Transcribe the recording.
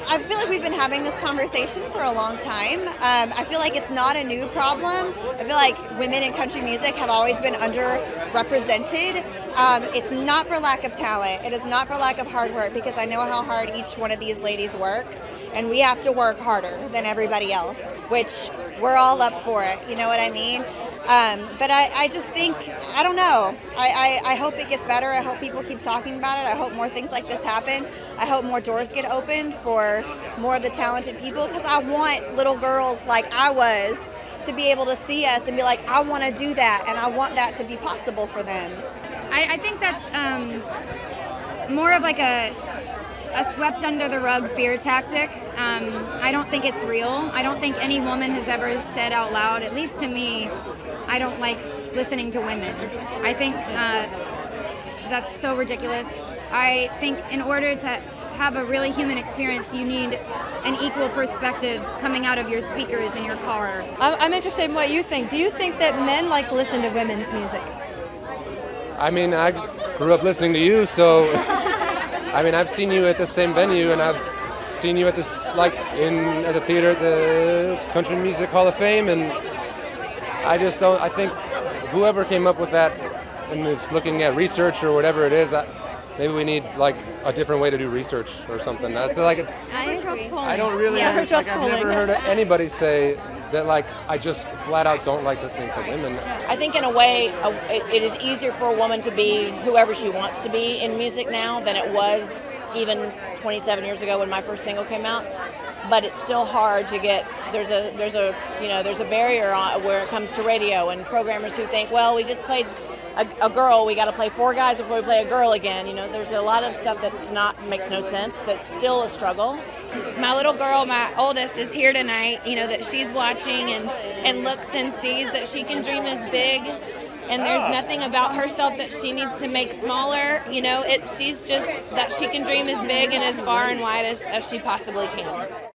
I feel like we've been having this conversation for a long time. I feel like it's not a new problem. I feel like women in country music have always been underrepresented. It's not for lack of talent. It is not for lack of hard work, because I know how hard each one of these ladies works, and we have to work harder than everybody else, which we're all up for it. You know what I mean? But I just think, I don't know, I hope it gets better. I hope people keep talking about it. I hope more things like this happen. I hope more doors get opened for more of the talented people, because I want little girls like I was to be able to see us and be like, I want to do that, and I want that to be possible for them. I think that's more of like a swept under the rug fear tactic. I don't think it's real. I don't think any woman has ever said out loud, at least to me, I don't like listening to women. I think that's so ridiculous. I think in order to have a really human experience, you need an equal perspective coming out of your speakers in your car. I'm interested in what you think. Do you think that men like to listen to women's music? I mean, I grew up listening to you, so I mean, I've seen you at the same venue, and I've seen you at this, like, at the theater at the Country Music Hall of Fame, and I just don't. I think whoever came up with that and is looking at research or whatever it is, maybe we need like a different way to do research or something. That's like I don't really. Yeah, like, I've never heard anybody say that, like, I just flat out don't like listening to women. I think in a way it is easier for a woman to be whoever she wants to be in music now than it was even 27 years ago when my first single came out. But it's still hard to get. There's a barrier where it comes to radio and programmers who think, well, we just played a girl, we got to play 4 guys before we play a girl again. You know, there's a lot of stuff makes no sense. That's still a struggle. My little girl, my oldest, is here tonight. You know, that she's watching and looks and sees that she can dream as big. And there's nothing about herself that she needs to make smaller. You know, she's just that she can dream as big and as far and wide as she possibly can.